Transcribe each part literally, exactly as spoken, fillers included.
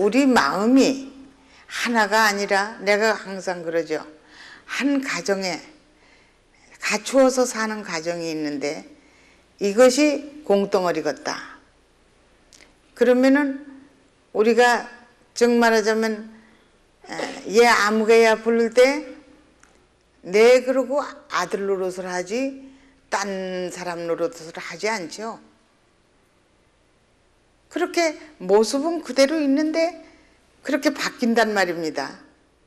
우리 마음이 하나가 아니라 내가 항상 그러죠. 한 가정에 갖추어서 사는 가정이 있는데 이것이 공덩어리 같다. 그러면은 우리가 즉 말하자면 얘 아무개야 부를 때 내 그러고 아들 노릇을 하지 딴 사람 노릇을 하지 않죠. 그렇게 모습은 그대로 있는데 그렇게 바뀐단 말입니다.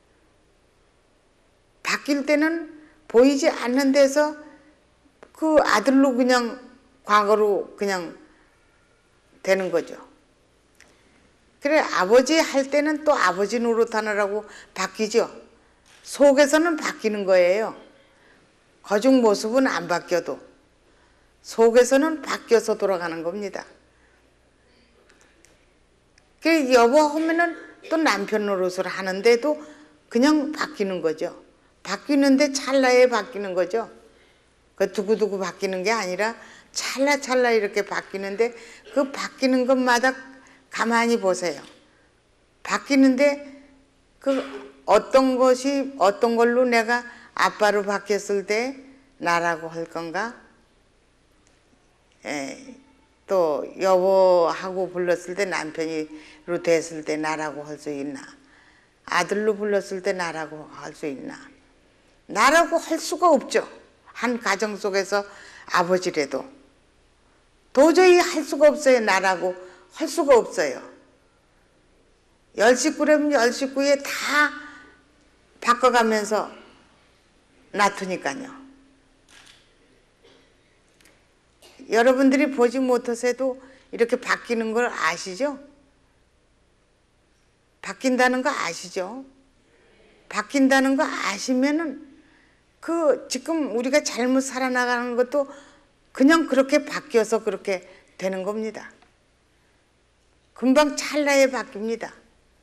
바뀔 때는 보이지 않는 데서 그 아들로 그냥 과거로 그냥 되는 거죠. 그래 아버지 할 때는 또 아버지 노릇하느라고 바뀌죠. 속에서는 바뀌는 거예요. 거중 모습은 안 바뀌어도 속에서는 바뀌어서 돌아가는 겁니다. 그래 여보 하면은 또 남편 노릇을 하는데도 그냥 바뀌는 거죠. 바뀌는데 찰나에 바뀌는 거죠. 그 두고두고 바뀌는 게 아니라 찰나찰나 이렇게 바뀌는데 그 바뀌는 것마다 가만히 보세요. 바뀌는데 그 어떤 것이 어떤 걸로 내가 아빠로 바뀌었을 때 나라고 할 건가? 에, 또 여보하고 불렀을 때 남편이로 됐을 때 나라고 할 수 있나? 아들로 불렀을 때 나라고 할 수 있나? 나라고 할 수가 없죠. 한 가정 속에서 아버지라도 도저히 할 수가 없어요. 나라고 할 수가 없어요. 열 식구라면 열 식구에 다 바꿔가면서 놔두니까요. 여러분들이 보지 못해서도 이렇게 바뀌는 걸 아시죠? 바뀐다는 거 아시죠? 바뀐다는 거 아시면은 그 지금 우리가 잘못 살아나가는 것도 그냥 그렇게 바뀌어서 그렇게 되는 겁니다. 금방 찰나에 바뀝니다.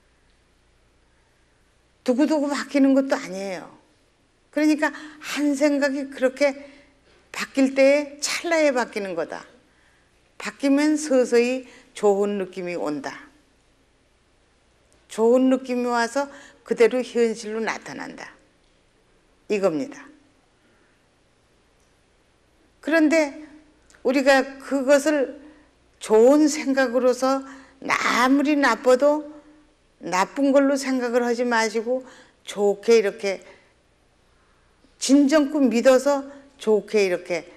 두고두고 바뀌는 것도 아니에요. 그러니까 한 생각이 그렇게 바뀔 때에 찰나에 바뀌는 거다. 바뀌면 서서히 좋은 느낌이 온다. 좋은 느낌이 와서 그대로 현실로 나타난다. 이겁니다. 그런데 우리가 그것을 좋은 생각으로서 아무리 나빠도 나쁜 걸로 생각을 하지 마시고 좋게 이렇게 진정껏 믿어서 좋게 이렇게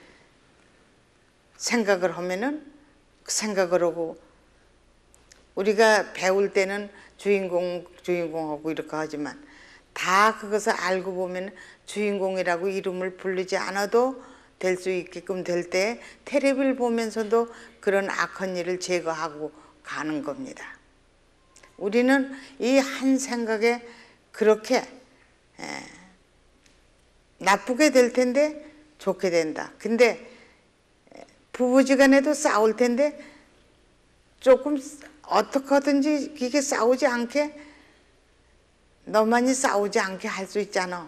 생각을 하면은 그 생각을 하고 우리가 배울 때는 주인공 주인공하고 이렇게 하지만 다 그것을 알고 보면 주인공이라고 이름을 부르지 않아도 될 수 있게끔 될 때 텔레비를 보면서도 그런 악한 일을 제거하고 가는 겁니다. 우리는 이 한 생각에 그렇게 에, 나쁘게 될 텐데 좋게 된다. 근데 부부지간에도 싸울 텐데 조금 어떻게 하든지 이게 싸우지 않게 너만이 싸우지 않게 할 수 있잖아.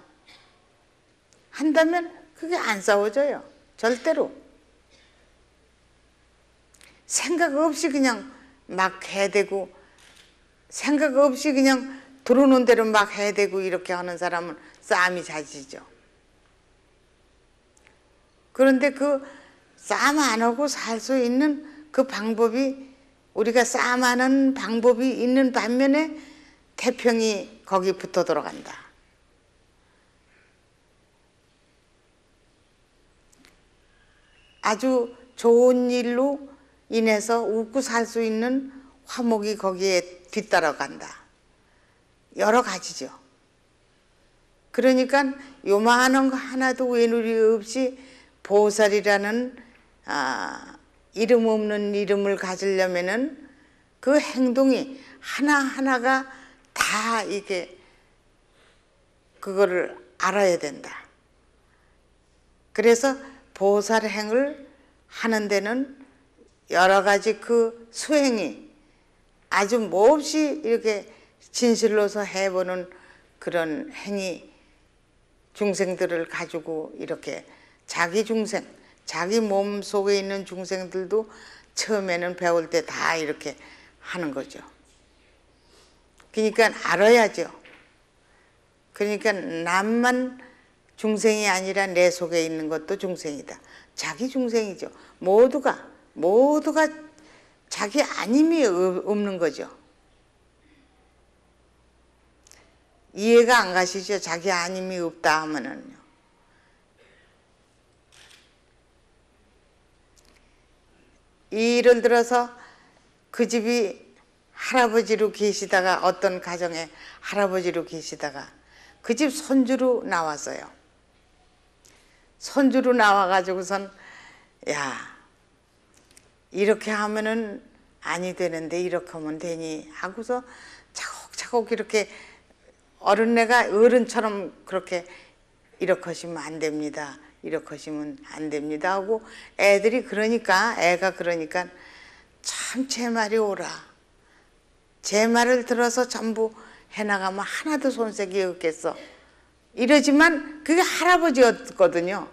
한다면 그게 안 싸워져요. 절대로. 생각 없이 그냥 막 해대고 생각 없이 그냥 들어오는 대로 막 해대고 이렇게 하는 사람은 싸움이 잦이죠. 그런데 그 싸움 안 하고 살 수 있는 그 방법이 우리가 싸움하는 방법이 있는 반면에 태평이 거기 붙어 들어간다. 아주 좋은 일로 인해서 웃고 살 수 있는 화목이 거기에 뒤따라간다. 여러 가지죠. 그러니까 요만한 거 하나도 외누리 없이 보살이라는 아, 이름 없는 이름을 가지려면은 그 행동이 하나하나가 다 이게 그거를 알아야 된다. 그래서 보살행을 하는 데는 여러 가지 그 수행이 아주 몹시 이렇게 진실로서 해보는 그런 행위 중생들을 가지고 이렇게 자기 중생, 자기 몸 속에 있는 중생들도 처음에는 배울 때 다 이렇게 하는 거죠. 그러니까 알아야죠. 그러니까 남만 중생이 아니라 내 속에 있는 것도 중생이다. 자기 중생이죠. 모두가 모두가 자기 아님이 없는 거죠. 이해가 안 가시죠? 자기 아님이 없다 하면은요. 예를 들어서 그 집이 할아버지로 계시다가 어떤 가정에 할아버지로 계시다가 그 집 손주로 나왔어요. 손주로 나와가지고선 야 이렇게 하면은 아니 되는데 이렇게 하면 되니 하고서 차곡차곡 이렇게 어른네가 어른처럼 그렇게 이렇게 하시면 안 됩니다. 이렇게 하시면 안 됩니다 하고 애들이 그러니까 애가 그러니까 참 제 말이 옳아. 제 말을 들어서 전부 해나가면 하나도 손색이 없겠어. 이러지만 그게 할아버지였거든요.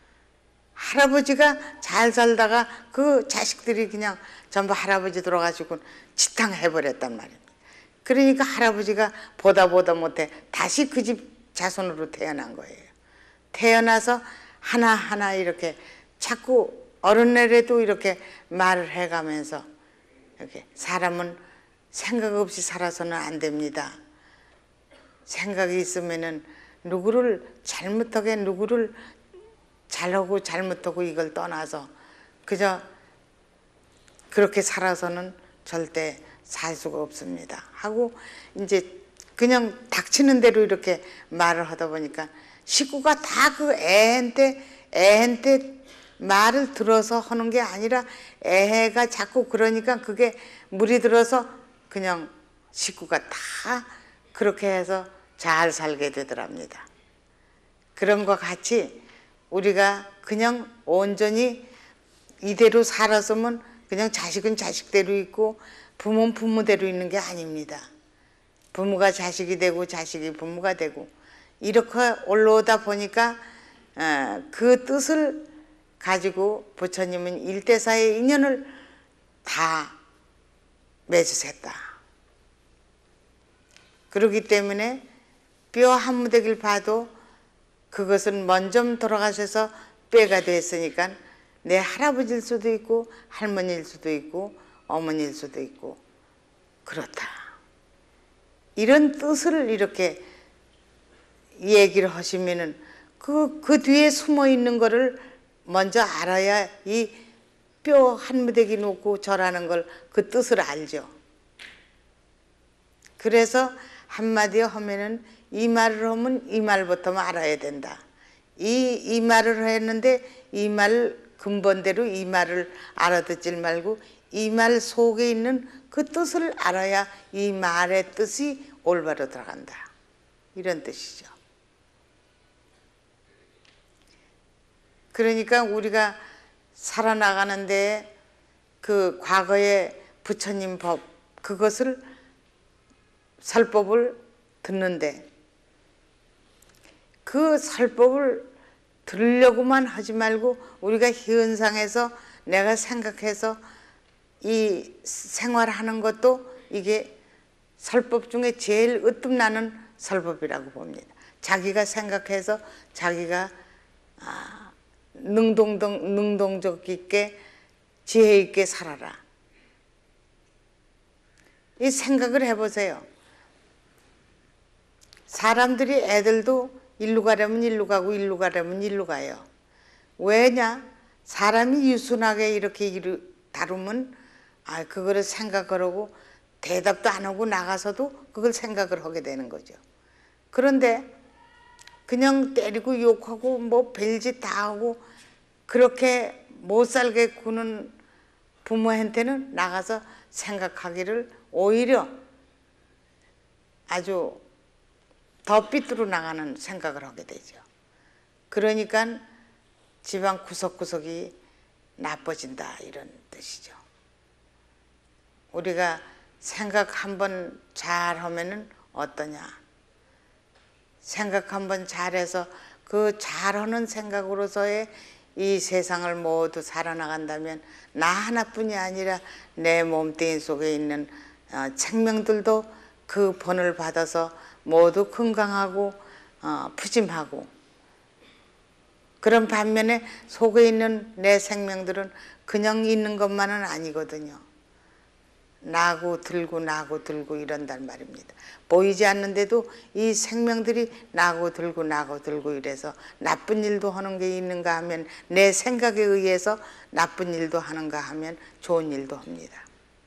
할아버지가 잘 살다가 그 자식들이 그냥 전부 할아버지 돌아가시고 지탕해버렸단 말입니다. 그러니까 할아버지가 보다 보다 못해 다시 그 집 자손으로 태어난 거예요. 태어나서 하나하나 이렇게 자꾸 어른네라도 이렇게 말을 해가면서 이렇게 사람은 생각 없이 살아서는 안 됩니다. 생각이 있으면은 누구를 잘못하게 누구를 잘하고 잘못하고 이걸 떠나서 그저 그렇게 살아서는 절대 살 수가 없습니다 하고 이제 그냥 닥치는 대로 이렇게 말을 하다 보니까 식구가 다 그 애한테 애한테 말을 들어서 하는 게 아니라 애가 자꾸 그러니까 그게 물이 들어서 그냥 식구가 다 그렇게 해서 잘 살게 되더랍니다. 그런 것 같이 우리가 그냥 온전히 이대로 살았으면 그냥 자식은 자식대로 있고 부모는 부모대로 있는 게 아닙니다. 부모가 자식이 되고 자식이 부모가 되고 이렇게 올라오다 보니까 그 뜻을 가지고 부처님은 일대사의 인연을 다 맺으셨다. 그렇기 때문에 뼈 한 무더기를 봐도 그것은 먼저 돌아가셔서 뼈가 됐으니까 내 할아버지일 수도 있고 할머니일 수도 있고 어머니일 수도 있고 그렇다. 이런 뜻을 이렇게 얘기를 하시면은 그, 그 뒤에 숨어 있는 거를 먼저 알아야 이 뼈 한 무더기 놓고 절하는 걸 그 뜻을 알죠. 그래서 한마디 하면은 이 말을 하면 이 말부터 알아야 된다. 이, 이 말을 했는데 이 말 근본대로 이 말을 알아듣질 말고 이 말 속에 있는 그 뜻을 알아야 이 말의 뜻이 올바로 들어간다. 이런 뜻이죠. 그러니까 우리가 살아나가는데 그 과거의 부처님 법 그것을 설법을 듣는데 그 설법을 들으려고만 하지 말고 우리가 현상에서 내가 생각해서 이 생활하는 것도 이게 설법 중에 제일 으뜸나는 설법이라고 봅니다. 자기가 생각해서 자기가 아, 능동적, 능동적 있게 지혜 있게 살아라. 이 생각을 해보세요. 사람들이 애들도 일로 가려면 일로 가고 일로 가려면 일로 가요. 왜냐? 사람이 유순하게 이렇게 이루, 다루면 아 그거를 생각을 하고 대답도 안 하고 나가서도 그걸 생각을 하게 되는 거죠. 그런데 그냥 때리고 욕하고 뭐 별짓 다 하고 그렇게 못 살게 구는 부모한테는 나가서 생각하기를 오히려 아주 더 삐뚤어 나가는 생각을 하게 되죠. 그러니까 집안 구석구석이 나빠진다 이런 뜻이죠. 우리가 생각 한번 잘하면은 어떠냐? 생각 한번 잘해서 그 잘하는 생각으로서의 이 세상을 모두 살아나간다면 나 하나뿐이 아니라 내 몸뚱이 속에 있는 생명들도 그 본을 받아서 모두 건강하고 어, 푸짐하고, 그런 반면에 속에 있는 내 생명들은 그냥 있는 것만은 아니거든요. 나고 들고 나고 들고 이런단 말입니다. 보이지 않는데도 이 생명들이 나고 들고 나고 들고 이래서 나쁜 일도 하는 게 있는가 하면 내 생각에 의해서 나쁜 일도 하는가 하면 좋은 일도 합니다.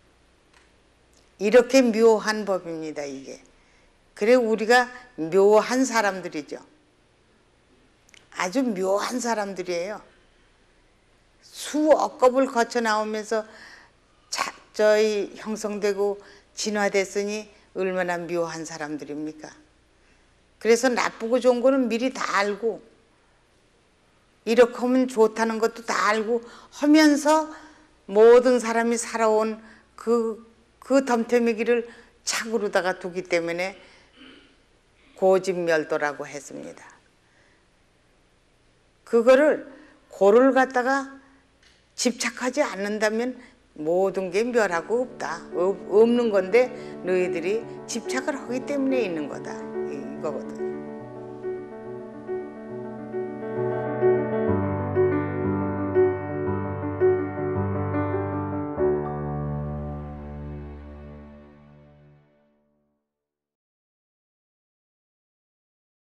이렇게 묘한 법입니다, 이게. 그래 우리가 묘한 사람들이죠. 아주 묘한 사람들이에요. 수억 겁을 거쳐 나오면서 저희 형성되고 진화됐으니 얼마나 묘한 사람들입니까? 그래서 나쁘고 좋은 거는 미리 다 알고, 이렇게 하면 좋다는 것도 다 알고 하면서 모든 사람이 살아온 그, 그 덤태미기를 착으로다가 두기 때문에 고집멸도라고 했습니다. 그거를 고를 갖다가 집착하지 않는다면 모든 게 멸하고 없다. 없는 건데 너희들이 집착을 하기 때문에 있는 거다. 이거거든.